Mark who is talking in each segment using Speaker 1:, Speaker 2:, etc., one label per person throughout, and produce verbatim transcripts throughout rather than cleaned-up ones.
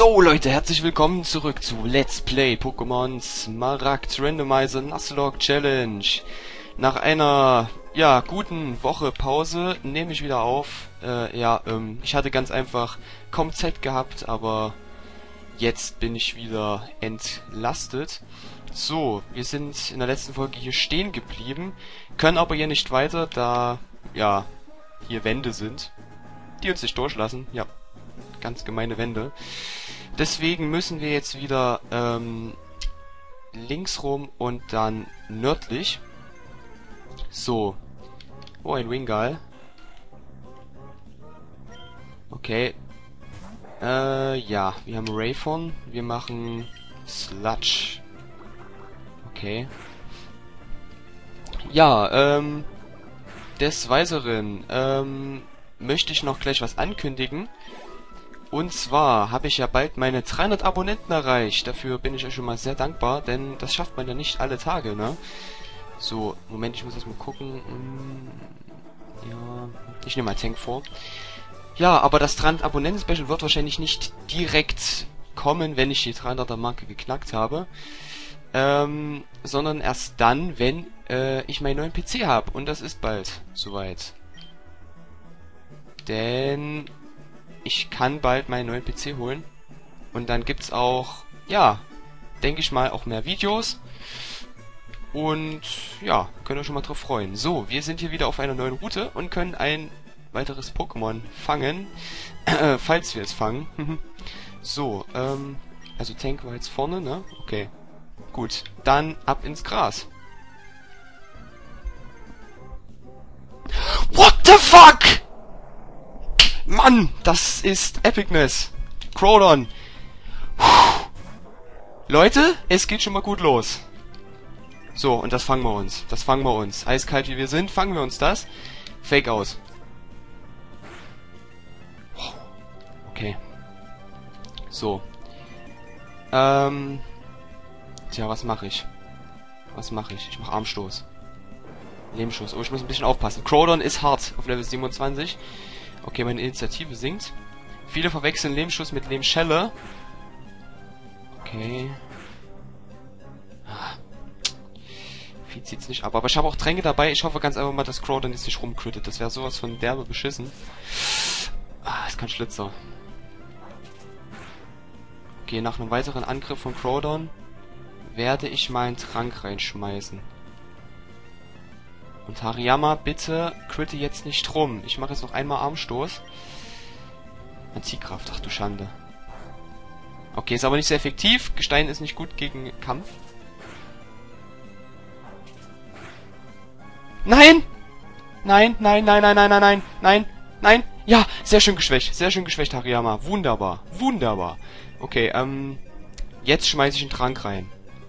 Speaker 1: So Leute, herzlich willkommen zurück zu Let's Play Pokémon Smaragd Randomizer Nuzlocke Challenge. Nach einer, ja, guten Woche Pause nehme ich wieder auf. Äh, ja, ähm, ich hatte ganz einfach kaum Zeit gehabt, aber jetzt bin ich wieder entlastet. So, wir sind in der letzten Folge hier stehen geblieben, können aber hier nicht weiter, da, ja, hier Wände sind, die uns nicht durchlassen, ja. Ganz gemeine Wände. Deswegen müssen wir jetzt wieder ähm, links rum und dann nördlich. So. Oh, ein Wingull. Okay. Äh, ja. Wir haben Rayphon. Wir machen Sludge. Okay. Ja, ähm... des Weiteren, ähm... möchte ich noch gleich was ankündigen. Und zwar habe ich ja bald meine dreihundert Abonnenten erreicht. Dafür bin ich euch schon mal sehr dankbar, denn das schafft man ja nicht alle Tage, ne? So, Moment, ich muss erst mal gucken. Ja, ich nehme mal Tank vor. Ja, aber das dreihundert Abonnenten-Special wird wahrscheinlich nicht direkt kommen, wenn ich die dreihunderter Marke geknackt habe. Ähm, sondern erst dann, wenn äh, ich meinen neuen P C habe. Und das ist bald soweit. Denn ich kann bald meinen neuen P C holen. Und dann gibt's auch, ja, denke ich mal, auch mehr Videos. Und ja, könnt ihr euch schon mal drauf freuen. So, wir sind hier wieder auf einer neuen Route und können ein weiteres Pokémon fangen. Äh, falls wir es fangen. So, ähm, also Tank war jetzt vorne, ne? Okay. Gut, dann ab ins Gras. What the fuck? Mann, das ist Epicness. Crawdon. Puh. Leute, es geht schon mal gut los. So, und das fangen wir uns. Das fangen wir uns. Eiskalt wie wir sind, fangen wir uns das. Fake aus. Okay. So. Ähm. Tja, was mache ich? Was mache ich? Ich mache Armstoß. Lebensschuss. Oh, ich muss ein bisschen aufpassen. Crawdon ist hart auf Level siebenundzwanzig. Okay, meine Initiative sinkt. Viele verwechseln Lebensschuss mit Lebensschelle. Okay. Ah. Viel zieht's nicht ab. Aber ich habe auch Tränke dabei. Ich hoffe ganz einfach mal, dass Crawdon jetzt nicht rumcrittet. Das wäre sowas von derbe beschissen. Ah, ist kein Schlitzer. Okay, nach einem weiteren Angriff von Crawdon werde ich meinen Trank reinschmeißen. Und Hariyama, bitte critte jetzt nicht rum. Ich mache jetzt noch einmal Armstoß. Anziehkraft, ach du Schande. Okay, ist aber nicht sehr effektiv. Gestein ist nicht gut gegen Kampf. Nein! Nein, nein, nein, nein, nein, nein, nein, nein, nein. Ja, sehr schön geschwächt. Sehr schön geschwächt, Hariyama. Wunderbar. Wunderbar. Okay, ähm... jetzt schmeiße ich einen Trank rein.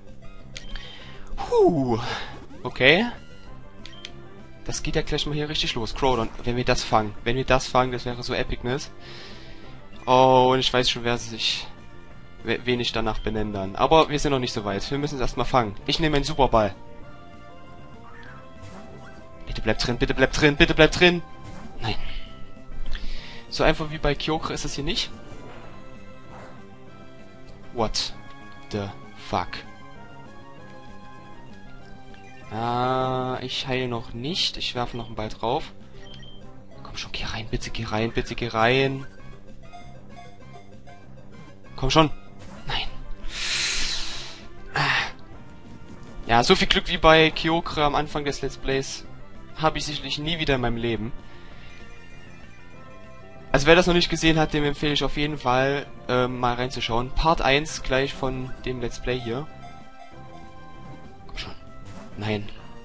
Speaker 1: Puh. Okay. Das geht ja gleich mal hier richtig los. Crawdon, wenn wir das fangen. Wenn wir das fangen, das wäre so Epicness. Oh, und ich weiß schon, wer sich... wen ich danach benennen dann. Aber wir sind noch nicht so weit. Wir müssen es erstmal fangen. Ich nehme einen Superball. Bitte bleib drin, bitte bleib drin, bitte bleib drin. Nein. So einfach wie bei Kyogre ist das hier nicht. What the fuck? Ah, ich heile noch nicht. Ich werfe noch einen Ball drauf. Komm schon, geh rein, bitte geh rein, bitte geh rein. Komm schon. Nein. Ja, so viel Glück wie bei Kyogre am Anfang des Let's Plays habe ich sicherlich nie wieder in meinem Leben. Also wer das noch nicht gesehen hat, dem empfehle ich auf jeden Fall äh, mal reinzuschauen. Part eins gleich von dem Let's Play hier. Komm schon. Nein.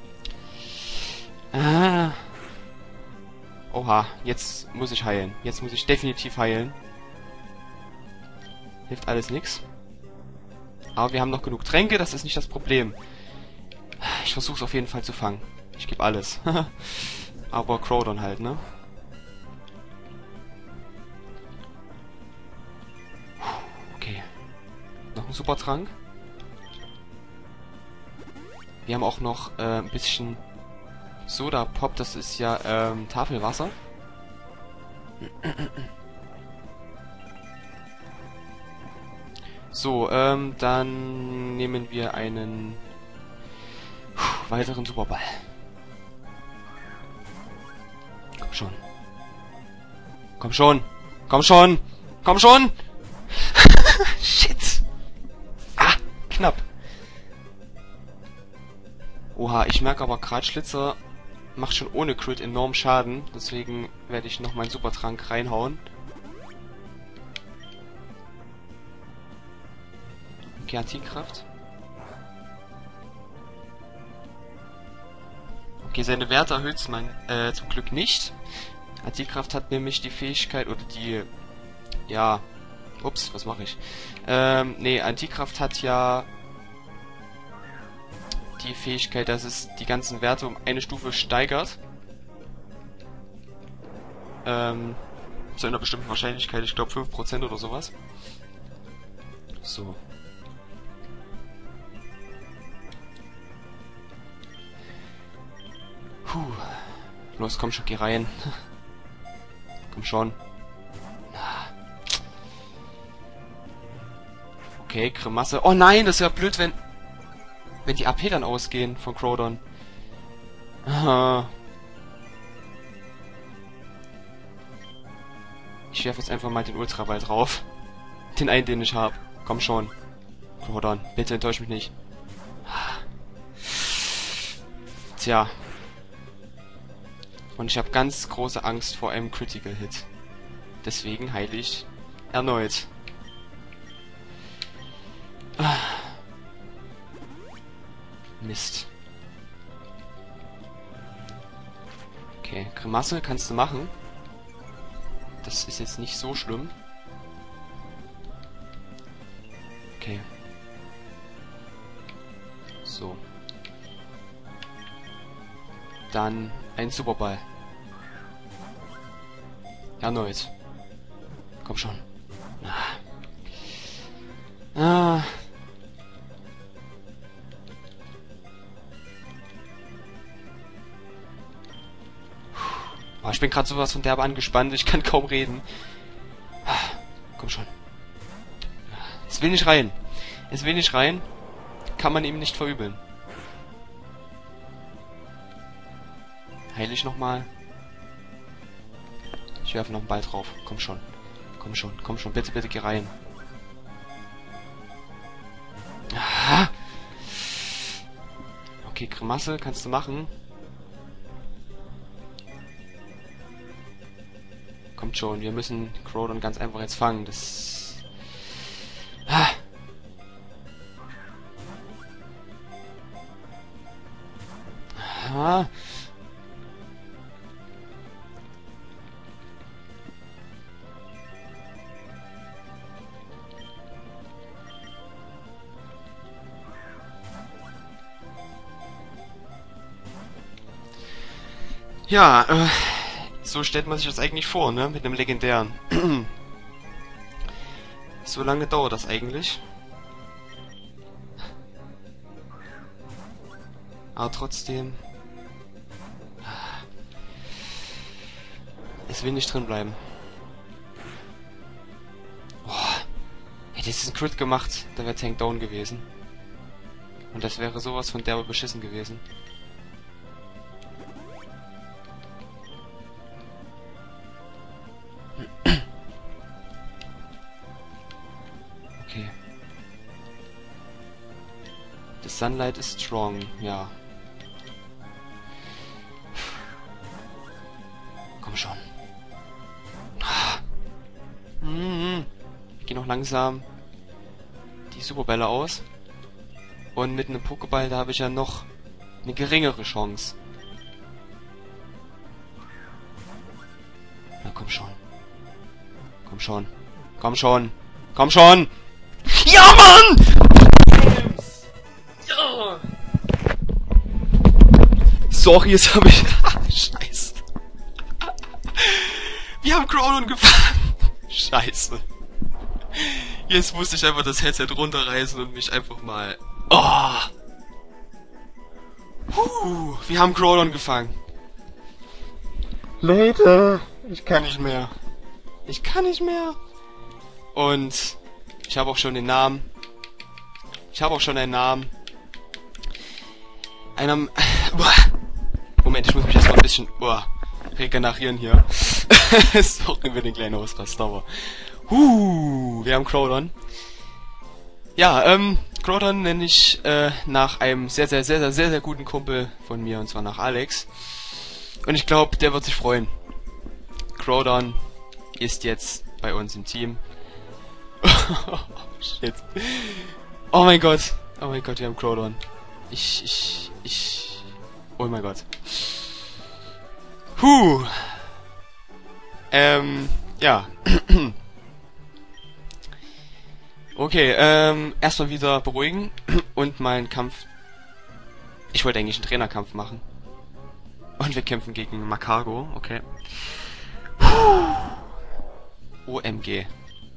Speaker 1: Ah. Oha, jetzt muss ich heilen. Jetzt muss ich definitiv heilen. Hilft alles nix. Aber wir haben noch genug Tränke, das ist nicht das Problem. Ich versuche es auf jeden Fall zu fangen. Ich gebe alles. Aber Crawdon halt, ne? Okay. Noch ein Supertrank. Wir haben auch noch äh, ein bisschen Soda Pop, das ist ja ähm, Tafelwasser. So, ähm, dann nehmen wir einen puh, weiteren Superball. Komm schon. Komm schon. Komm schon. Komm schon. Shit. Ah, knapp. Oha, ich merke aber gerade, Schlitzer macht schon ohne Crit enorm Schaden. Deswegen werde ich noch meinen Supertrank reinhauen. Okay, Antikraft. Okay, seine Werte erhöht man äh, zum Glück nicht. Antikraft hat nämlich die Fähigkeit, oder die... Ja... Ups, was mache ich? Ähm, nee, Antikraft hat ja... die Fähigkeit, dass es die ganzen Werte um eine Stufe steigert. Ähm, zu einer bestimmten Wahrscheinlichkeit, ich glaube fünf Prozent oder sowas. So. Puh. Los, komm schon, geh rein. Komm schon. Okay, Grimasse. Oh nein, das ist ja blöd, wenn... Wenn die A P dann ausgehen von Groudon. Aha. Ich werfe jetzt einfach mal den Ultraball drauf. Den einen, den ich habe. Komm schon. Groudon, bitte enttäusch mich nicht. Tja. Und ich habe ganz große Angst vor einem Critical Hit. Deswegen heile ich erneut. Ah. Mist. Okay, Grimasse kannst du machen. Das ist jetzt nicht so schlimm. Okay. So. Dann ein Superball. Erneut. Komm schon. Ah. Ah. Oh, ich bin gerade sowas von derbe angespannt. Ich kann kaum reden. Komm schon. Es will nicht rein. Es will nicht rein. Kann man ihm nicht verübeln. Heile ich nochmal. Ich werfe noch einen Ball drauf. Komm schon. Komm schon. Komm schon. Bitte, bitte geh rein. Ah. Okay, Grimasse kannst du machen. Kommt schon, wir müssen Groudon ganz einfach jetzt fangen. Das... Ah. Ah. Ja, äh... so stellt man sich das eigentlich vor, ne? Mit einem legendären. So lange dauert das eigentlich. Aber trotzdem... Es will nicht drin bleiben. Oh, hätte ich einen Crit gemacht, dann wäre Tank down gewesen. Und das wäre sowas von derbe beschissen gewesen. Okay. The sunlight is strong, ja. Komm schon. Ich gehe noch langsam die Superbälle aus. Und mit einem Pokéball, da habe ich ja noch eine geringere Chance. Na komm schon. Komm schon. Komm schon. Komm schon! Ja, Mann! Ja. Sorry, jetzt habe ich... Scheiße. Wir haben Groudon gefangen. Scheiße. Jetzt musste ich einfach das Headset runterreißen und mich einfach mal... Oh! Puh, wir haben Groudon gefangen. Leute, ich kann nicht mehr. Ich kann nicht mehr. Und... Ich habe auch schon den Namen. Ich habe auch schon einen Namen. Einem... Moment, ich muss mich jetzt mal ein bisschen... Boah, regenerieren hier. Sorry für den kleinen Ausraster, aber... Huh, wir haben Crowdon. Ja, ähm, Crowdon nenne ich äh, nach einem sehr, sehr, sehr, sehr, sehr, sehr guten Kumpel von mir, und zwar nach Alex. Und ich glaube, der wird sich freuen. Crowdon ist jetzt bei uns im Team. Oh, shit. Oh mein Gott. Oh mein Gott, wir haben Crowdon. Ich, ich, ich... Oh mein Gott. Huh. Ähm, ja. Okay, ähm, erstmal wieder beruhigen und mal einen Kampf... Ich wollte eigentlich einen Trainerkampf machen. Und wir kämpfen gegen Makargo, okay. O M G.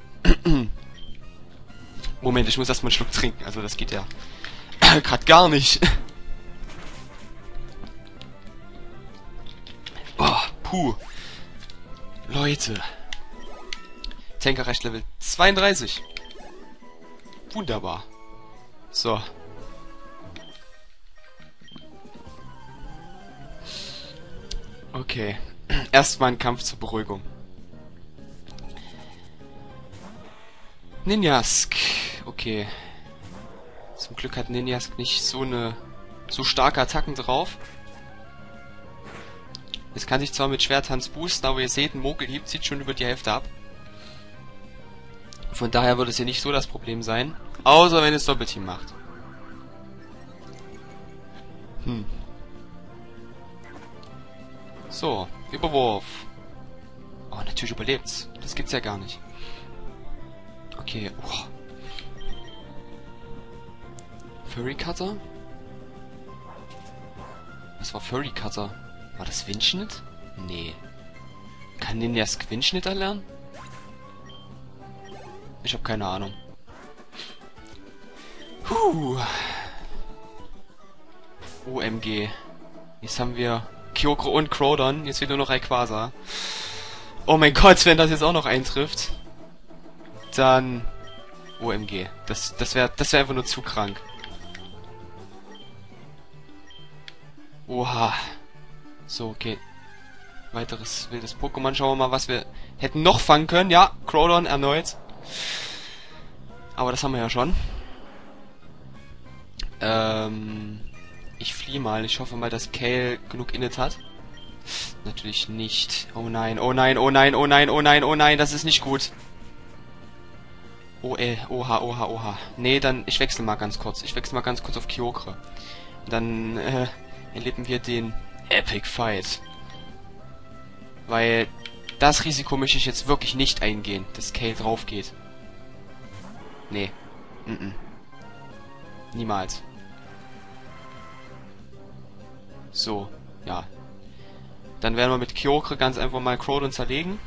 Speaker 1: Moment, ich muss erstmal einen Schluck trinken, also das geht ja gerade gar nicht. Oh, puh. Leute. Tankerrecht Level zweiunddreißig. Wunderbar. So. Okay. Erstmal ein Kampf zur Beruhigung. Ninjask. Okay. Zum Glück hat Ninjask nicht so eine so starke Attacken drauf. Es kann sich zwar mit Schwerttanz boosten, aber ihr seht, ein Mogelhieb zieht schon über die Hälfte ab. Von daher wird es hier nicht so das Problem sein. Außer wenn es Doppelteam macht. Hm. So, Überwurf. Oh, natürlich überlebt's. Das gibt's ja gar nicht. Okay, oh. Furry Cutter? Was war Furry Cutter? War das Windschnitt? Nee. Kann Ninjask Windschnitt erlernen? Ich habe keine Ahnung. Huh. O M G. Jetzt haben wir Kyogre und Crowdon. Jetzt fehlt nur noch Rayquaza. Oh mein Gott, wenn das jetzt auch noch eintrifft, dann... O M G. Das, das wäre das wär einfach nur zu krank. Oha. So, okay. Weiteres wildes Pokémon. Schauen wir mal, was wir hätten noch fangen können. Ja, Crowdon erneut. Aber das haben wir ja schon. Ähm... Ich fliehe mal. Ich hoffe mal, dass Kale genug Init hat. Natürlich nicht. Oh nein, oh nein, oh nein, oh nein, oh nein, oh nein, das ist nicht gut. Oh, äh, oha, oha, oha. Nee, dann, ich wechsle mal ganz kurz. Ich wechsle mal ganz kurz auf Kyogre. Dann, äh, erleben wir den Epic Fight. Weil, das Risiko möchte ich jetzt wirklich nicht eingehen, dass Kale drauf geht. Nee. Mm-mm. Niemals. So, ja. Dann werden wir mit Kyogre ganz einfach mal Crowdon zerlegen.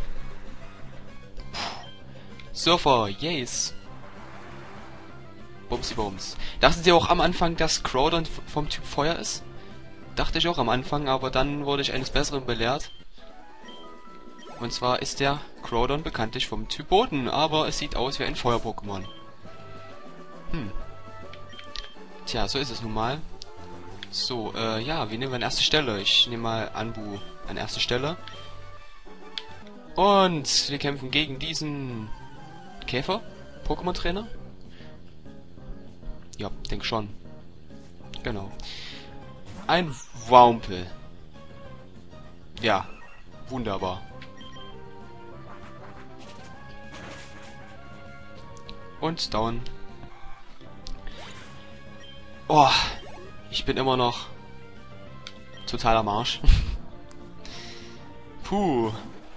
Speaker 1: Surfer, yes. Bumsi Bums. Dachten Sie auch am Anfang, dass Crowdon vom Typ Feuer ist? Dachte ich auch am Anfang, aber dann wurde ich eines Besseren belehrt. Und zwar ist der Crowdon bekanntlich vom Typ Boden, aber es sieht aus wie ein Feuer-Pokémon. Hm. Tja, so ist es nun mal. So, äh, ja, wir nehmen an erste Stelle. Ich nehme mal Anbu an erste Stelle. Und wir kämpfen gegen diesen Käfer, Pokémon-Trainer. Ja, denke schon. Genau. Ein Wampel. Ja, wunderbar. Und down. Oh, ich bin immer noch total am Arsch. Puh.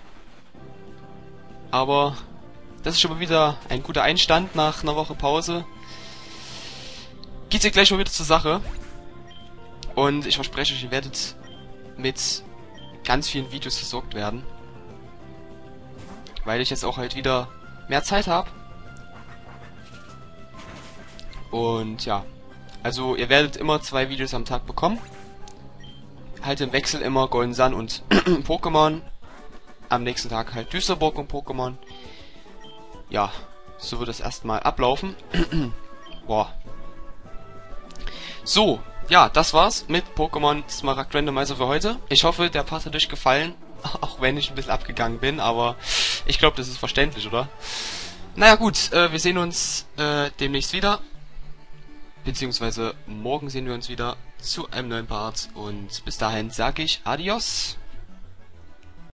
Speaker 1: Aber das ist schon mal wieder ein guter Einstand nach einer Woche Pause. Geht's hier gleich mal wieder zur Sache. Und ich verspreche euch, ihr werdet mit ganz vielen Videos versorgt werden. Weil ich jetzt auch halt wieder mehr Zeit habe. Und ja. Also ihr werdet immer zwei Videos am Tag bekommen. Halt im Wechsel immer Golden Sun und Pokémon. Am nächsten Tag halt Düsterburg und Pokémon. Ja, So wird es erstmal ablaufen. Boah. So, ja, das war's mit Pokémon Smaragd Randomizer für heute. Ich hoffe, der Part hat euch gefallen, auch wenn ich ein bisschen abgegangen bin, aber ich glaube, das ist verständlich, oder? Naja gut, äh, wir sehen uns äh, demnächst wieder. Beziehungsweise morgen sehen wir uns wieder zu einem neuen Part. Und bis dahin sage ich Adios.